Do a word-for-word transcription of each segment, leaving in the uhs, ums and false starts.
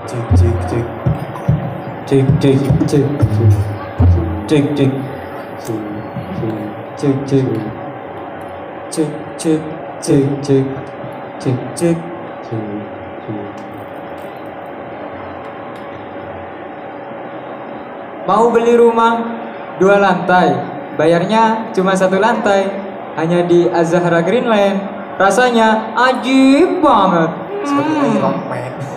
Cek cek cek cek cek cek cek cek cek cek cek cek cek cek cek cek. Mau beli rumah dua lantai, bayarnya cuma satu lantai, hanya di Azahra Greenland. Rasanya ajib banget. Seperti hmm.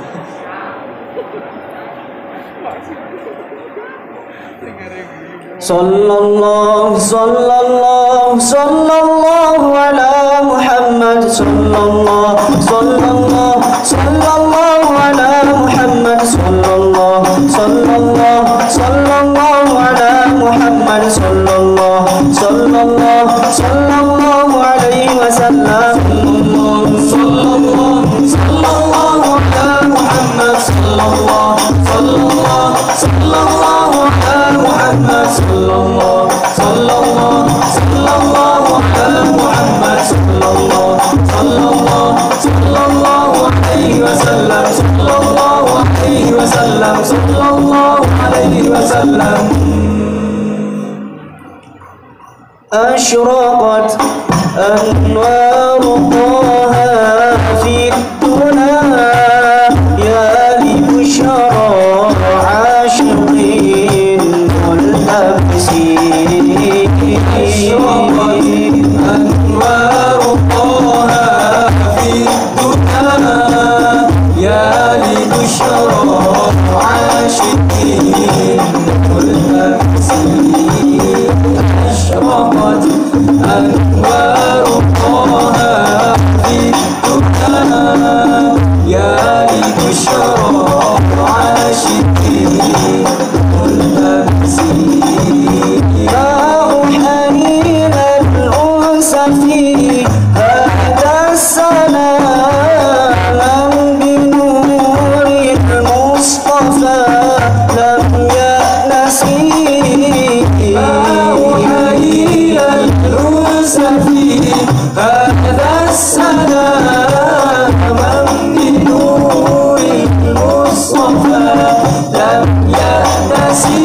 Sallallahu sallallahu sallallahu ala Muhammad sallallahu sallallahu sallallahu ala Muhammad sallallahu sallallahu sallallahu ala Muhammad sallallahu sallallahu sallallahu alaihi wasallam sallallahu sallallahu ala Muhammad sallallahu sallallahu sallallahu ala Muhammad sallallahu sallallahu sallallahu ala Muhammad sallallahu sallallahu sallallahu alaihi wasallam sallallahu alaihi wasallam sallallahu alaihi wasallam. أشرقت أنوار طه في الدنا يا لبشرى عاشقين ملتبسين. أشرقت أنوار طه في الدنا يا لبشرى عاشقين ملتبسين. أشرقت أنوار طه في الدنا يا لبشرى عاشقين ملتبسين. يا حنين الأنس في هذا السلام بنور المصطفى لم يأنسي. هذا السلام من نور المصطفى لم يأنسي.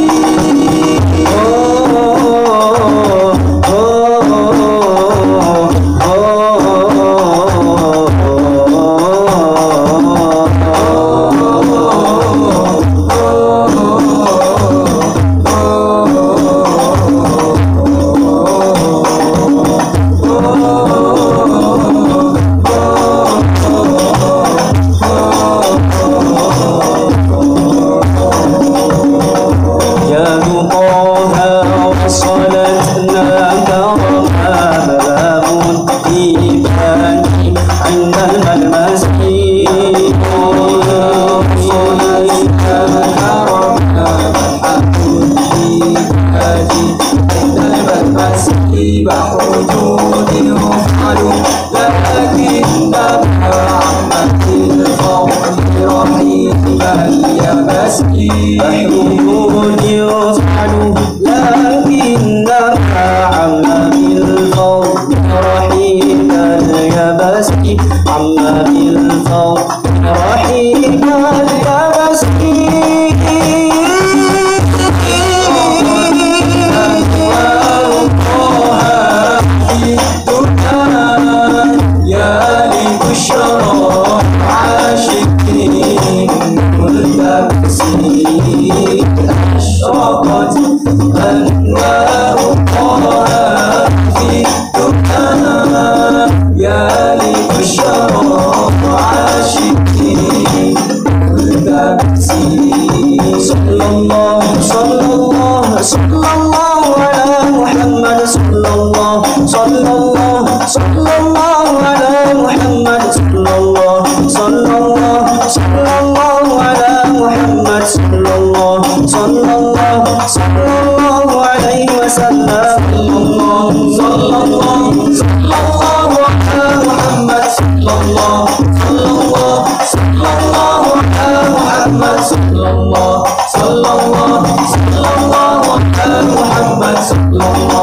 Sallallahu sallallahu sallallahu ala Muhammad sallallahu